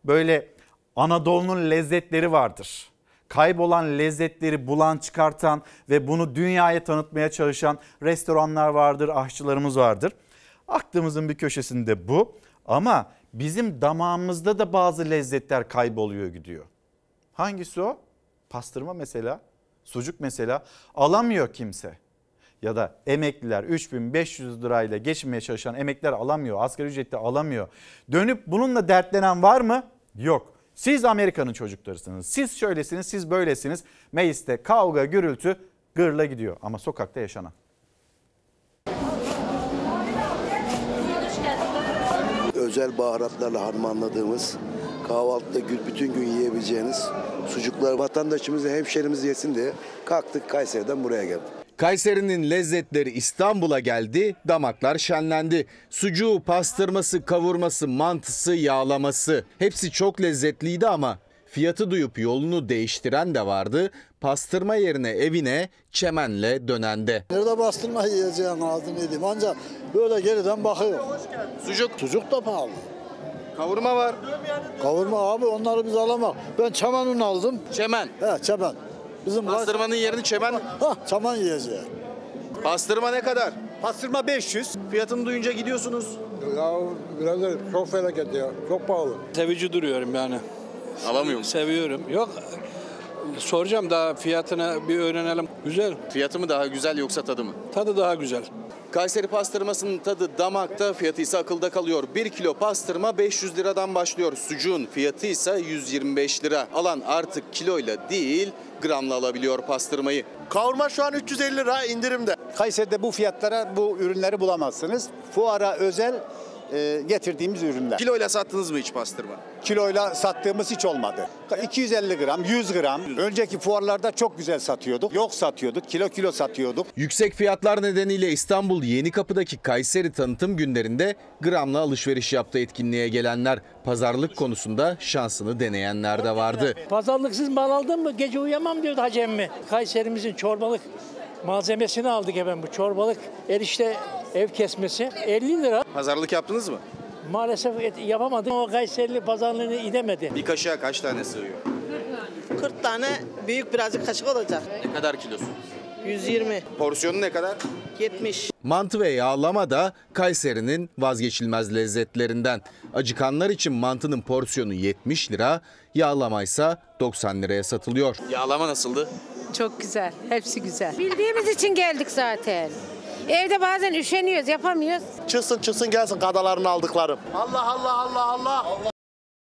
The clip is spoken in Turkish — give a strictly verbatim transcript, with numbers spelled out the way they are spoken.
böyle Anadolu'nun lezzetleri vardır. Kaybolan lezzetleri bulan, çıkartan ve bunu dünyaya tanıtmaya çalışan restoranlar vardır, aşçılarımız vardır. Aklımızın bir köşesinde bu, ama bizim damağımızda da bazı lezzetler kayboluyor gidiyor. Hangisi o? Pastırma mesela, sucuk mesela alamıyor kimse. Ya da emekliler üç bin beş yüz lirayla geçinmeye çalışan emekliler alamıyor, asgari ücretli alamıyor. Dönüp bununla dertlenen var mı? Yok. Siz Amerika'nın çocuklarısınız, siz şöylesiniz, siz böylesiniz. Mecliste kavga, gürültü gırla gidiyor ama sokakta yaşanan. Özel baharatlarla harmanladığımız, kahvaltıda bütün gün yiyebileceğiniz sucuklar vatandaşımız, hemşerimiz yesin diye kalktık, Kayseri'den buraya geldik. Kayseri'nin lezzetleri İstanbul'a geldi, damaklar şenlendi. Sucuğu, pastırması, kavurması, mantısı, yağlaması hepsi çok lezzetliydi ama fiyatı duyup yolunu değiştiren de vardı. Pastırma yerine evine çemenle dönen de. Nerede pastırma yiyeceğim ağzını yedim, ancak böyle geriden bakıyor. Sucuk, Sucuk da pahalı. kavurma var. Kavurma abi, onları biz alamak. Ben çaman unu aldım. Çemen. He, çaman. Bizim Pastırmanın yerini çemen. Ha, çaman yiyeceğim. Pastırma ne kadar? Pastırma beş yüz. Fiyatını duyunca gidiyorsunuz. Ya birader çok felaket ya. Çok pahalı. Sevici duruyorum yani. Alamıyor musun? Seviyorum. Yok, soracağım daha fiyatını bir öğrenelim. Güzel. Fiyatı mı daha güzel yoksa tadı mı? Tadı daha güzel. Kayseri pastırmasının tadı damakta, fiyatı ise akılda kalıyor. bir kilo pastırma beş yüz liradan başlıyor. Sucuğun fiyatı ise yüz yirmi beş lira. Alan artık kiloyla değil, gramla alabiliyor pastırmayı. Kavurma şu an üç yüz elli lira indirimde. Kayseri'de bu fiyatlara bu ürünleri bulamazsınız. Fuara özel e, getirdiğimiz ürünler. Kiloyla sattınız mı hiç pastırma? Kiloyla sattığımız hiç olmadı. iki yüz elli gram, yüz gram. Önceki fuarlarda çok güzel satıyorduk. Yok satıyorduk, kilo kilo satıyorduk. Yüksek fiyatlar nedeniyle İstanbul Yenikapı'daki Kayseri tanıtım günlerinde gramla alışveriş yaptı etkinliğe gelenler. Pazarlık konusunda şansını deneyenler de vardı. Pazarlıksız mal aldın mı gece uyuyamam diyordu Hacı emmi. Kayserimizin çorbalık malzemesini aldık efendim. Bu çorbalık erişte ev kesmesi elli lira. Pazarlık yaptınız mı? Maalesef et- yapamadık. O Kayserili pazarlığını idemedi. Bir kaşığa kaç tane sığıyor? kırk tane büyük birazcık kaşık olacak. Ne kadar kilosu? yüz yirmi, Porsiyonu ne kadar? yetmiş. Mantı ve yağlama da Kayseri'nin vazgeçilmez lezzetlerinden. Acıkanlar için mantının porsiyonu yetmiş lira, yağlamaysa doksan liraya satılıyor. Yağlama nasıldı? Çok güzel, hepsi güzel. Bildiğimiz için geldik zaten. Evde bazen üşeniyoruz, yapamıyoruz. Çıksın çıksın gelsin kadalarını aldıklarım. Allah Allah Allah Allah.